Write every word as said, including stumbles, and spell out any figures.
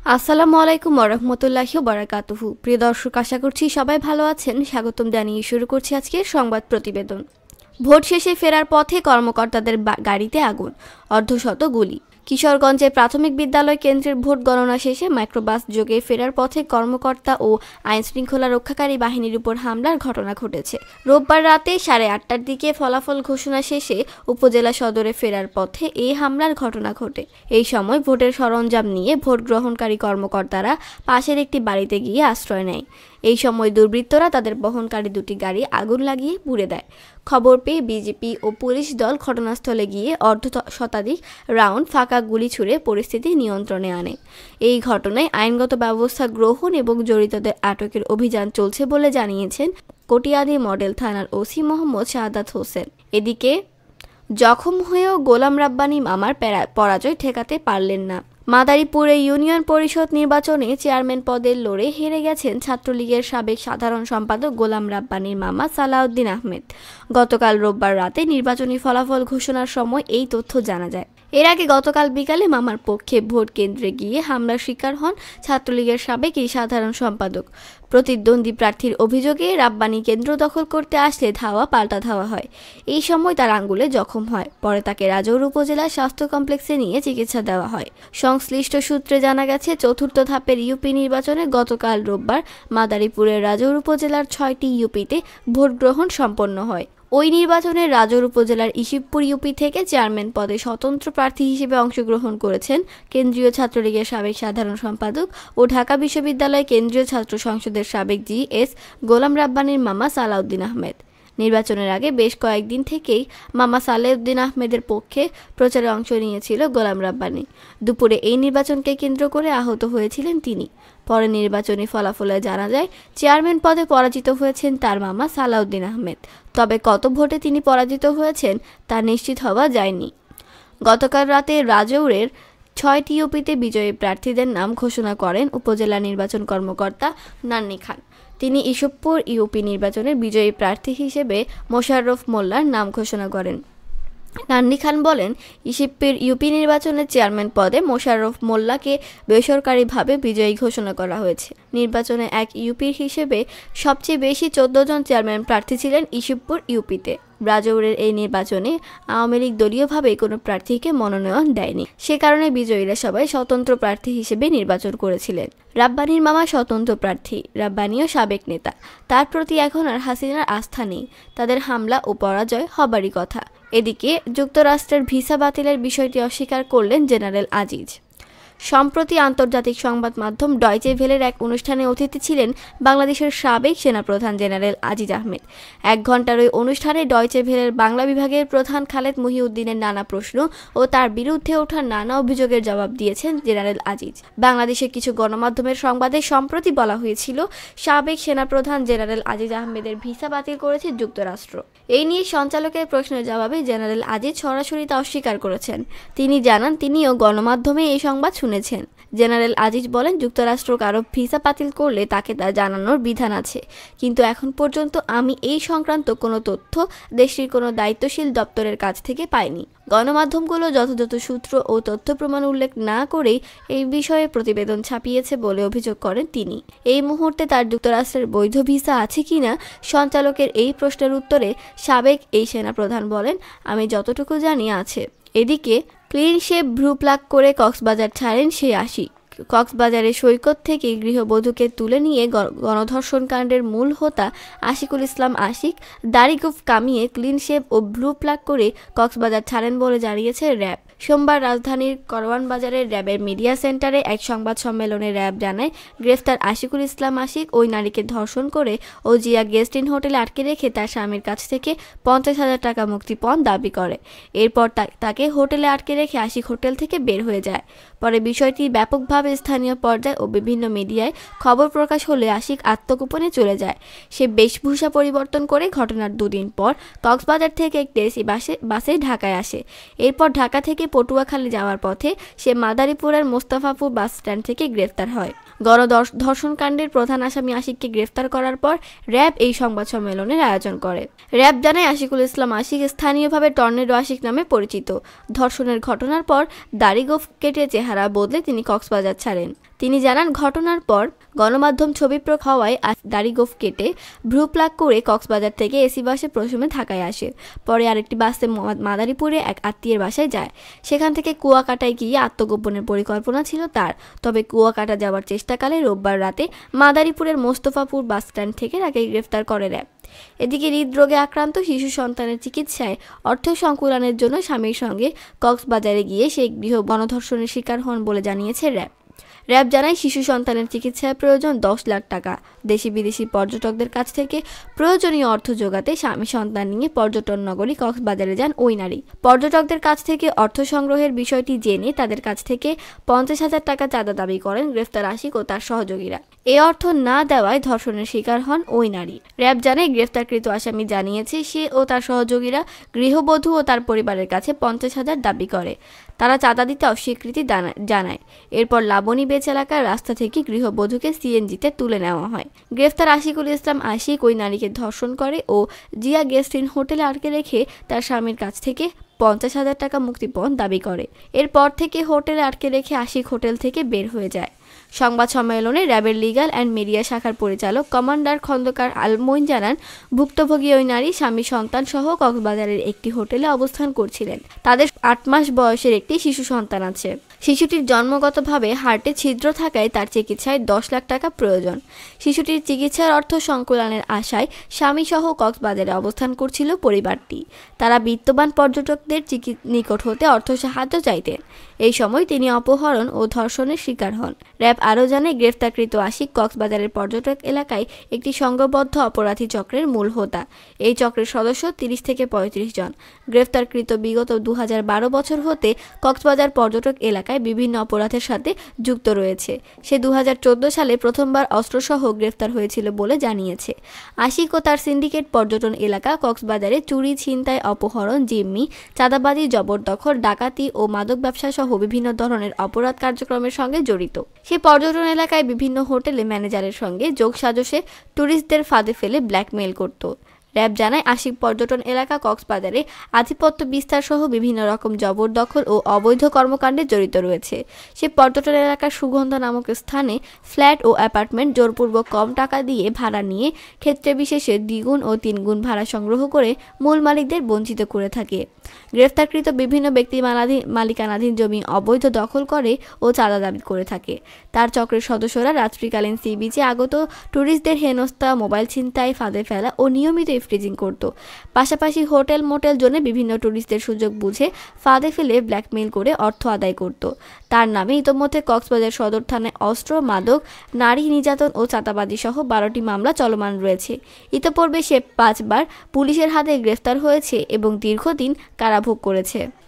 আসসালামু আলাইকুম ওয়া রাহমাতুল্লাহি ওয়া বারাকাতুহু। প্রিয় দর্শক, আশা করছি সবাই ভালো আছেন। স্বাগতম জানিয়ে শুরু করছি আজকের সংবাদ প্রতিবেদন। ভোট শেষে ফেরার পথে কর্মকর্তাদের গাড়িতে আগুন, অর্ধশত গুলি। কিশোরগঞ্জের প্রাথমিক বিদ্যালয় কেন্দ্রের ভোট গণনা শেষে মাইক্রোবাস যোগে ফেরার পথে কর্মকর্তা ও আইনশৃঙ্খলা রক্ষাকারী বাহিনীর উপর হামলার ঘটনা ঘটেছে। রোববার রাতে সাড়ে আটটার দিকে ফলাফল ঘোষণা শেষে উপজেলা সদরে ফেরার পথে এই হামলার ঘটনা ঘটে। এই সময় ভোটের সরঞ্জাম নিয়ে ভোট গ্রহণকারী কর্মকর্তারা পাশের একটি বাড়িতে গিয়ে আশ্রয় নেয়। এই সময় দুর্বৃত্তরা তাদের বহনকারী দুটি গাড়ি আগুন লাগিয়ে পুড়ে দেয়। খবর পেয়ে বিজেপি ও পুলিশ দল ঘটনাস্থলে গিয়ে অর্ধ শতাধিক রাউন্ড ফাঁকা গুলি ছুড়ে পরিস্থিতি নিয়ন্ত্রণে আনে। এই ঘটনায় আইনগত ব্যবস্থা গ্রহণ এবং জড়িতদের আটকের অভিযান চলছে বলে জানিয়েছেন কটিয়াদী মডেল থানার ওসি মোহাম্মদ শাহাদাত হোসেন। এদিকে জখম হয়েও গোলাম রাব্বানী মামার পরাজয় ঠেকাতে পারলেন না। মাদারীপুরে ইউনিয়ন পরিষদ নির্বাচনে চেয়ারম্যান পদে লড়ে হেরে গেছেন ছাত্রলীগের সাবেক সাধারণ সম্পাদক গোলাম রাব্বানীর মামা সালাউদ্দিন আহমেদ। গতকাল রোববার রাতে নির্বাচনী ফলাফল ঘোষণার সময় এই তথ্য জানা যায়। এর আগে গতকাল বিকালে মামার পক্ষে ভোট কেন্দ্রে গিয়ে হামলার শিকার হন ছাত্রলীগের সাবেক এই সাধারণ সম্পাদক। প্রতিদ্বন্দ্বী প্রার্থীর অভিযোগে রাব্বানী কেন্দ্র দখল করতে আসলে ধাওয়া পাল্টা ধাওয়া হয়। এই সময় তার আঙ্গুলে জখম হয়। পরে তাকে রাজৌর উপজেলা স্বাস্থ্য কমপ্লেক্সে নিয়ে চিকিৎসা দেওয়া হয়। সংশ্লিষ্ট সূত্রে জানা গেছে, চতুর্থ ধাপের ইউপি নির্বাচনে গতকাল রোববার মাদারীপুরের রাজৌর উপজেলার ছয়টি ইউপিতে ভোট গ্রহণ সম্পন্ন হয়। ওই নির্বাচনে রাজৌর উপজেলার ইসিবপুর ইউপি থেকে চেয়ারম্যান পদে স্বতন্ত্র প্রার্থী হিসেবে অংশগ্রহণ করেছেন কেন্দ্রীয় ছাত্রলীগের সাবেক সাধারণ সম্পাদক ও ঢাকা বিশ্ববিদ্যালয় কেন্দ্রীয় ছাত্র সংসদের সাবেক জি এস গোলাম রাব্বানীর মামা সালাউদ্দিন আহমেদ। নির্বাচনের আগে বেশ কয়েকদিন থেকেই মামা সালেউদ্দিন আহমেদের পক্ষে প্রচারে অংশ নিয়েছিল গোলাম রাব্বানী। দুপুরে এই নির্বাচনকে কেন্দ্র করে আহত হয়েছিলেন তিনি। পরে নির্বাচনী ফলাফলে জানা যায়, চেয়ারম্যান পদে পরাজিত হয়েছেন তার মামা সালাউদ্দিন আহমেদ। তবে কত ভোটে তিনি পরাজিত হয়েছেন তা নিশ্চিত হওয়া যায়নি। গতকাল রাতে রাজৌরের ছয়টি ইউপিতে বিজয়ী প্রার্থীদের নাম ঘোষণা করেন উপজেলা নির্বাচন কর্মকর্তা নান্নি খান। তিনি ইসবপুর ইউপি নির্বাচনের বিজয়ী প্রার্থী হিসেবে মোশাররফ মোল্লার নাম ঘোষণা করেন। নান্নি খান বলেন, ইসবপুর ইউপি নির্বাচনের চেয়ারম্যান পদে মোশাররফ মোল্লাকে বেসরকারিভাবে বিজয়ী ঘোষণা করা হয়েছে। নির্বাচনে এক ইউপির হিসেবে সবচেয়ে বেশি চোদ্দ জন চেয়ারম্যান প্রার্থী ছিলেন ইসবপুর ইউপিতে। রাজৌরের এই নির্বাচনে আওয়ামী লীগ দলীয়ভাবে কোনো প্রার্থীকে মনোনয়ন দেয়নি। সে কারণে বিজয়ীরা সবাই স্বতন্ত্র প্রার্থী হিসেবে নির্বাচন করেছিলেন। রাব্বানীর মামা স্বতন্ত্র প্রার্থী। রাব্বানীও সাবেক নেতা। তার প্রতি এখন আর হাসিনার আস্থা নেই। তাদের হামলা ও পরাজয় হবারই কথা। এদিকে যুক্তরাষ্ট্রের ভিসা বাতিলের বিষয়টি অস্বীকার করলেন জেনারেল আজিজ। সম্প্রতি আন্তর্জাতিক সংবাদ মাধ্যম ডয়চে ভেলের এক অনুষ্ঠানে অতিথি ছিলেন বাংলাদেশের সাবেক সেনাপ্রধান জেনারেল আজিজ আহমেদ। এক ঘণ্টার ওই অনুষ্ঠানে ডয়চে ভেলের বাংলা বিভাগের প্রধান খালেদ মহিউদ্দিনের নানা প্রশ্ন ও তার বিরুদ্ধে ওঠা নানা অভিযোগের জবাব দিয়েছেন জেনারেল আজিজ। বাংলাদেশের কিছু গণমাধ্যমের সংবাদে সম্প্রতি বলা হয়েছিল, সাবেক সেনাপ্রধান জেনারেল আজিজ আহমেদের ভিসা বাতিল করেছে যুক্তরাষ্ট্র। এই নিয়ে সঞ্চালকের প্রশ্নের জবাবে জেনারেল আজিজ সরাসরি তা অস্বীকার করেছেন। তিনি জানান, তিনিও গণমাধ্যমে এই সংবাদ শুনেছেন। জেনারেল আজিজ বলেন, যুক্তরাষ্ট্র কারো ভিসা বাতিল করলে তাকে তা জানানোর বিধান আছে, কিন্তু এখন পর্যন্ত আমি এই সংক্রান্ত কোনো তথ্য দেশটির কোনো দায়িত্বশীল দপ্তরের কাছ থেকে পাইনি। গণমাধ্যমগুলো যথাযথ সূত্র ও তথ্য প্রমাণ উল্লেখ না করেই এই বিষয়ে প্রতিবেদন ছাপিয়েছে বলে অভিযোগ করেন তিনি। এই মুহূর্তে তার যুক্তরাষ্ট্রের বৈধ ভিসা আছে কিনা সঞ্চালকের এই প্রশ্নের উত্তরে সাবেক এই সেনাপ্রধান বলেন, আমি যতটুকু জানি আছে। এদিকে ক্লিন শেভ ভ্রু প্লাক করে কক্সবাজার ছাড়েন সেই আশিক। কক্সবাজারের সৈকত থেকে গৃহবধূকে তুলে নিয়ে গণধর্ষণ কাণ্ডের মূল হোতা আশিকুল ইসলাম আশিক দাড়িগোঁফ কামিয়ে ক্লিন শেভ ও ভ্রু প্লাক করে কক্সবাজার ছাড়েন বলে জানিয়েছে র্যাব। সোমবার রাজধানীর করওয়ান বাজারের র্যাবের মিডিয়া সেন্টারে এক সংবাদ সম্মেলনে র্যাব জানায়, গ্রেফতার আশিকুল ইসলাম আশিক ওই নারীকে ধর্ষণ করে ও জিয়া গেস্ট ইন হোটেলে আটকে রেখে তার স্বামীর কাছ থেকে পঞ্চাশ হাজার টাকা মুক্তিপণ দাবি করে। এরপর তাকে হোটেলে আটকে রেখে আশিক হোটেল থেকে বের হয়ে যায়। পরে বিষয়টি ব্যাপকভাবে স্থানীয় পর্যায়ে ও বিভিন্ন মিডিয়ায় খবর প্রকাশ হলে আশিক আত্মগোপনে চলে যায়। সে বেশভূষা পরিবর্তন করে ঘটনার দুদিন পর কক্সবাজার থেকে একটি এসি বাসে বাসে ঢাকায় আসে। এরপর ঢাকা থেকে পটুয়াখালী যাওয়ার পথে সে মাদারীপুরের মোস্তফাপুর বাস স্ট্যান্ড থেকে গ্রেফতার হয়। গণধর্ষণ কাণ্ডের প্রধান আসামি আশিককে গ্রেফতার করার পর র্যাব এই সংবাদ সম্মেলনের আয়োজন করে। র্যাব জানায়, আশিকুল ইসলাম আশিক স্থানীয়ভাবে টর্নেডো আশিক নামে পরিচিত। ধর্ষণের ঘটনার পর দাড়িগোঁফ কেটে চেহারা বদলে তিনি কক্সবাজার ছাড়েন। তিনি জানান, ঘটনার পর গণমাধ্যম ছবি প্রকাশ হওয়ায় দাড়ি গোঁফ কেটে ভ্রু প্লাক করে কক্সবাজার থেকে এসি বাসে প্রথমে ঢাকায় আসে। পরে আরেকটি বাসে মাদারীপুরে এক আত্মীয়ের বাসায় যায়। সেখান থেকে কুয়াকাটায় গিয়ে আত্মগোপনের পরিকল্পনা ছিল তার। তবে কুয়াকাটা যাওয়ার চেষ্টাকালে রোববার রাতে মাদারীপুরের মোস্তফাপুর বাসস্ট্যান্ড থেকে তাকে গ্রেফতার করে র্যাব। এদিকে হৃদরোগে আক্রান্ত শিশু সন্তানের চিকিৎসায় অর্থ সংকুলানের জন্য স্বামীর সঙ্গে কক্সবাজারে গিয়ে সেই গৃহ গণধর্ষণের শিকার হন বলে জানিয়েছে র্যাব। র্যাব জানায়, শিশু সন্তানের চিকিৎসায় প্রয়োজন দশ লাখ টাকা। দেশি বিদেশি পর্যটকদের কাছ থেকে প্রয়োজনীয় অর্থ জোগাতে স্বামী সন্তান নিয়ে পর্যটন নগরী কক্সবাজারে যান ওই নারী। পর্যটকদের কাছ থেকে অর্থ সংগ্রহের বিষয়টি জেনে তাদের কাছ থেকে পঞ্চাশ হাজার টাকা চাঁদা দাবি করেন গ্রেফতার আশিক ও তার সহযোগীরা। এ অর্থ না দেওয়ায় ধর্ষণের শিকার হন ওই নারী। র্যাব জানায়, গ্রেফতারকৃত আসামি জানিয়েছে সে ও তার সহযোগীরা গৃহবধূ ও তার পরিবারের কাছে পঞ্চাশ হাজার দাবি করে। তারা চাঁদা দিতে অস্বীকৃতি জানায়। এরপর লাবণী বেচ এলাকার রাস্তা থেকে গৃহবধূকে সিএনজিতে তুলে নেওয়া হয়। গ্রেফতার আশিকুল ইসলাম আশিক ওই নারীকে ধর্ষণ করে ও জিয়া গেস্ট ইন হোটেলে আটকে রেখে তার স্বামীর কাছ থেকে পঞ্চাশ হাজার টাকা মুক্তিপণ দাবি করে। এরপর থেকে হোটেলে আটকে রেখে আশিক হোটেল থেকে বের হয়ে যায়। সংবাদ সম্মেলনে র্যাবের লিগ্যাল অ্যান্ড মিডিয়া শাখার পরিচালক কমান্ডার খন্দকার আলমোইন জানান, ভুক্তভোগী ওই নারী স্বামী সন্তান সহ কক্সবাজারের একটি হোটেলে অবস্থান করছিলেন। তাদের আট মাস বয়সের একটি শিশু সন্তান আছে। শিশুটির জন্মগতভাবে হার্টে ছিদ্র থাকায় তার চিকিৎসায় দশ লাখ টাকা প্রয়োজন। শিশুটির চিকিৎসার অর্থ সংকুলানের আশায় স্বামী সহ কক্সবাজারে অবস্থান করছিল পরিবারটি। তারা বিত্তবান পর্যটকদের নিকট হতে অর্থ সাহায্য চাইতেন। এই সময় তিনি অপহরণ ও ধর্ষণের শিকার হন। র্যাব আরও জানে, গ্রেফতারকৃত আশিক কক্সবাজারের পর্যটক এলাকায় একটি সংঘবদ্ধ অপরাধী চক্রের মূল হোতা। এই চক্রের সদস্য তিরিশ থেকে পঁয়ত্রিশ জন। গ্রেফতারকৃত বিগত দু হাজার বারো বছর হতে কক্সবাজার পর্যটক এলাকায় বিভিন্ন অপরাধের সাথে যুক্ত রয়েছে। সে দু হাজার চোদ্দো সালে প্রথমবার অস্ত্রসহ গ্রেফতার হয়েছিল বলে জানিয়েছে। আশিক ও তার সিন্ডিকেট পর্যটন এলাকা কক্সবাজারে চুরি, ছিনতাই, অপহরণ, জিম্মি, চাঁদাবাজি, জবরদখল, ডাকাতি ও মাদক ব্যবসা সহ বিভিন্ন ধরনের অপরাধ কার্যক্রমের সঙ্গে জড়িত। সে পর্যটন এলাকায় বিভিন্ন হোটেলে ম্যানেজারের সঙ্গে যোগসাজশে ট্যুরিস্টদের ফাঁদে ফেলে ব্ল্যাকমেইল করত। র্যাব জানায়, আশিক পর্যটন এলাকা কক্সবাজারে আধিপত্য বিস্তার সহ বিভিন্ন রকম জবরদখল ও অবৈধ কর্মকাণ্ডে জড়িত রয়েছে। সে পর্যটন এলাকার সুগন্ধ নামক স্থানে ফ্ল্যাট ও অ্যাপার্টমেন্ট জোরপূর্বক কম টাকা দিয়ে ভাড়া নিয়ে ক্ষেত্রে বিশেষে দ্বিগুণ ও তিনগুণ ভাড়া সংগ্রহ করে মূল মালিকদের বঞ্চিত করে থাকে। গ্রেফতারকৃত বিভিন্ন ব্যক্তি মালিকানাধীন জমি অবৈধ দখল করে ও চাঁদা দাবি করে থাকে। তার চক্রের সদস্যরা রাত্রিকালীন সি বিচে আগত ট্যুরিস্টদের হেনস্থা, মোবাইল ছিনতাই, ফাঁদে ফেলা ও নিয়মিত ফ্রিজিং করত। পাশাপাশি হোটেল মোটেল জোনে বিভিন্ন ট্যুরিস্টদের সুযোগ বুঝে ফাঁদে ফেলে ব্ল্যাকমেইল করে অর্থ আদায় করত। তার নামে ইতোমধ্যে কক্সবাজার সদর থানায় অস্ত্র, মাদক, নারী নির্যাতন ও চাঁদাবাজি সহ বারোটি মামলা চলমান রয়েছে। ইতোপূর্বে সে পাঁচবার পুলিশের হাতে গ্রেফতার হয়েছে এবং দীর্ঘদিন কারাভোগ করেছে।